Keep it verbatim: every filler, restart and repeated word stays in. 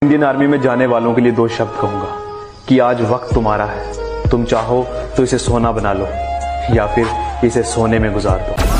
Indian army में जाने वालों के लिए दो शब्द कहूंगा कि आज वक्त तुम्हारा है। तुम चाहो तो इसे सोना बना लो या फिर इसे सोने में गुजार दो।